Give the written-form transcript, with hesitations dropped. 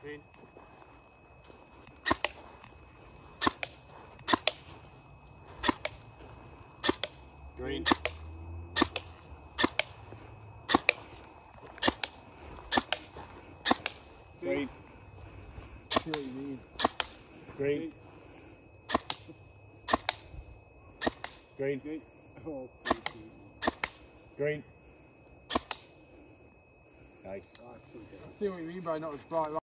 Green. Green. Green. See what you need. Green. Green. Green. Oh, Green. Nice. I see what you mean by not as bright.